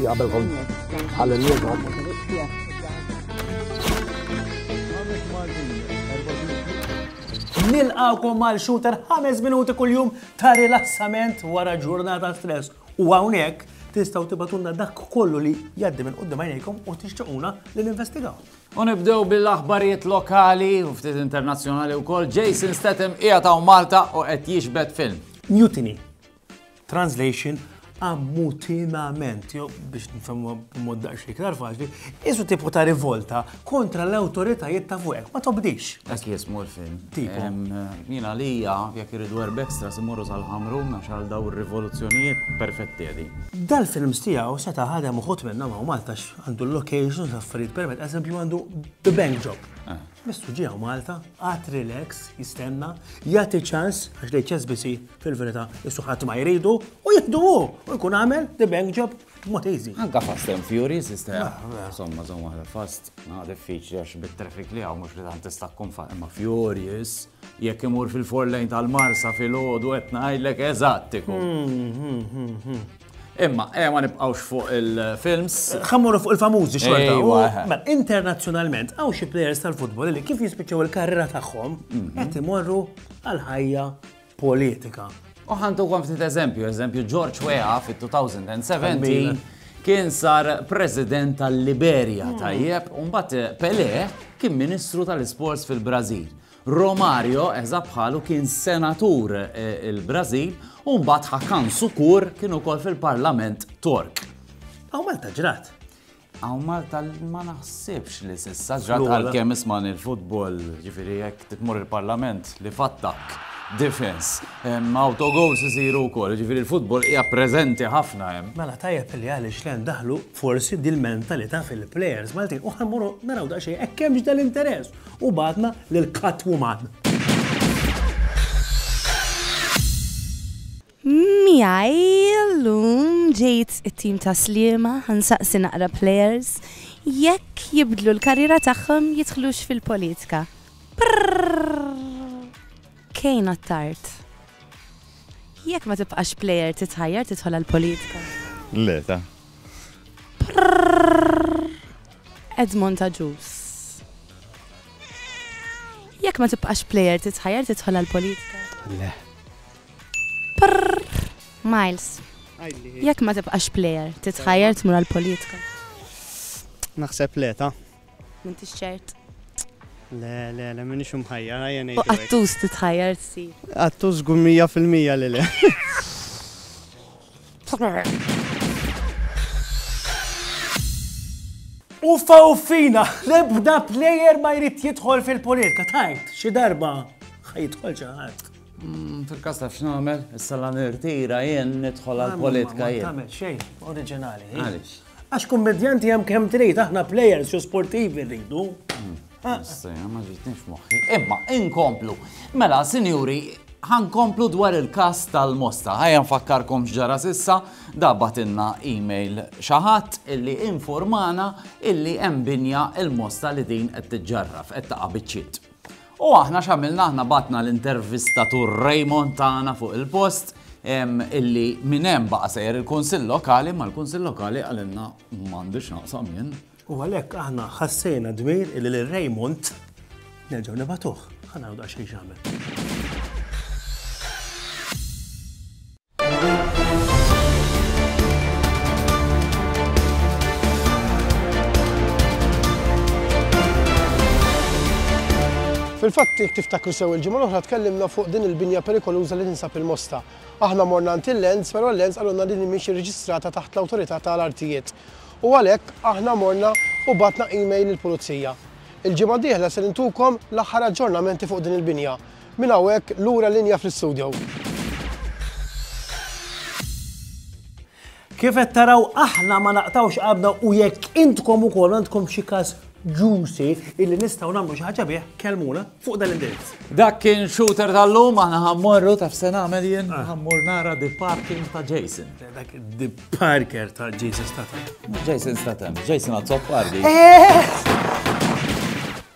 qabelhom ħalli Nilqawkom mal-shooter 5 minuti kuljum ta' rilassament wara ġurnata stress. U hawnhekk tistgħu tibatulna dak kollu li jgħaddi minn quddiem għajnejkom u tixtiequna li ninvestigaw. U nibdew bil-aħbarijiet lokali u ftit internazzjonali wkoll. Jason Statham qiegħed hawn Malta u qed jixbed film. Mutiny. Translation ammutinament, jo biex nifhmu b'mod daqsxejn iktar faċli, isu tipu ta' rivolta kontra l-awtoritajiet ta' fuqek, ma tobdix. Dak jismu l-film. Tipo. Jiena lija jekk iridu herb extra imorru sal-ħamrum għax għal daw ir-rivoluzzjonijiet perfetti għedi. Dal-films tiegħu seta' ħadem uħud minnha ma' Malta għandu l-locations affarijiet permett, eżempju għandu The Bank Job. Mistu ġieħu Malta, għat relax, jistenna, jagħti ċans għax li ċesbisi fil-verità jissu ħadd ma jridu u jieħdu u jkun għamel The Bank Job mod easy. Anka Fast and Furious jista' insomma żomm waħda fast diffiċli għax bit-traffic li hawn mhux li tant tista' tkun imma Furious jekk imur fil-4 lane tal-Marsa fil-ħodu qed ngħidlek eżatt ikun. Imma, ma nibqawx fuq il-films. Ħammuru fuq il-famużi xorta. Internazzjonalment, għaw xi players tal-futbol li kif jispiċċaw il-karriera tagħhom qed imorru għal-ħajja politika. U ħantukom ftit eżempju George Weah fit-2017 kien sar president tal-Liberja tajjeb u mbagħad Pelé kien ministru tal-isports fil-Brażil. Romario bħalu kien senatur il-Brażil u mbagħad Hakan Sukur kien ukoll fil-Parlament Tork. Aw Malta ġrat. Aw Malta ma naħsibx li s'issa ġrat għalkemm isman il-futbol, ġifieri jekk titmur il-Parlament li fattak. Defense, autogols isiru wkoll, ġifieri l-futbol hija preżenti ħafna hemm. Mela tajjeb li għaliex li ndaħlu forsi dil-mentalità fil-plejers Maltin u ħammuru naraw daqsxejn hekk hemmx dal-interess u bagħatna lil Catwoman. Miegħi llum ġejt it-tim ta' Sliema ħansaqsi naqra plejers jekk jibdlu l-karriera tagħhom jidħlux fil-politika. Kejn għattart. Jekk ma tibqax plejer titħajjar tidħol għall-politika. Le ta' Edmond ta' Ġus. Jekk ma tibqax plejer titħajjar tidħol għall-politika. Le. Miles. Jekk ma tibqax plejer titħajjar tmur għall-politika. Naħseb le ta' M'intix ċert. Le, minix umħajja, għajja U għattus titħajjar tsir. Għattus għum 100% li le. Uffa uffina, lebda plejer ma jrid jidħol fil-politika, tajt, xi darba ħajidħol xi ħadd. Fil-każ taf x'nagħmel, issa la nirtira jien nidħol għall-politika jien. Tagħmel xejn oriġinali. Għaliex? Għax kummedjanti hemm kemm trid aħna plejers xi sportivi rridu. Issejja ma ġitniex moħħi. Imma inkomplu. Mela, sinjuri, ħankomplu dwar il-każ tal-Mosta. Ħajja nfakkarkom x'ġara s'issa, dabatilna email xi ħadd illi informana illi hemm binja il-Mosta li din qed tiġġarraf qed taqa' biċċiet. U aħna x'għamilna aħna batna l-intervistatur Raymond tagħna fuq il-post illi minn hemm baqa' sejjer il-Kunsill Lokali, ma l-Kunsill Lokali għalilna m'għandix naqsam jien. U għalhekk aħna ħassejna dmir illi lil Raymond nerġgħu nibagħtuh. Ħa nagħmlu daqsxejn x'għamel. Fil-fatt jekk tiftakru sew il-ġimgħa l-oħra tkellimna fuq din il-binja perikoluża li tinsab il-Mosta. Aħna morna għand il-Lens, però l-Lens għalulna din mhix irreġistrata taħt l-awtorità tal-artijiet. U għalhekk aħna morna u batna email il-pulizija. Il-ġimgħa d-dieħla se nintukom l-aħħar aġġornamenti fuq din il-binja. Minn hawnhekk lura linja fl-istudju. Kif qed taraw aħna ma naqtawx qabna u jekk intkom ukoll għandkom xi każ ġusi illi nistgħu nagħmlu xi ħaġa bih kelmuna fuq dal-indirizz. Dak kien shooter tal-lum, aħna ħammorru taf se nagħmel jien ħammur nara The Parking ta' Jason. Dak The Parker ta' Jason Statham. Jason Statham, Jason għad-top party.